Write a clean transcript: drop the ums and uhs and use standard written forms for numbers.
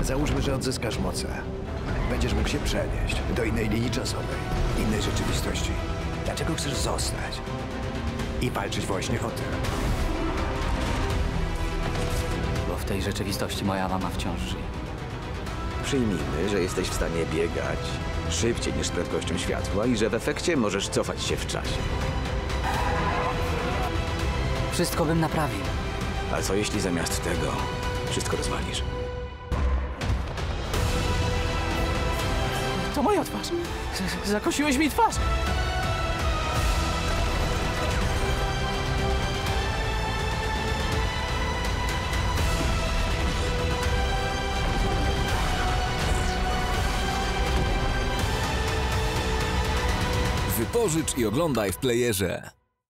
Załóżmy, że odzyskasz moce. Będziesz mógł się przenieść do innej linii czasowej, innej rzeczywistości. Dlaczego chcesz zostać i walczyć właśnie o tym? Bo w tej rzeczywistości moja mama wciąż żyje. Przyjmijmy, że jesteś w stanie biegać szybciej niż z prędkością światła i że w efekcie możesz cofać się w czasie. Wszystko bym naprawił. A co jeśli zamiast tego wszystko rozwalisz? To moja twarz. Zakosiłeś mi twarz. Wypożycz i oglądaj w playerze.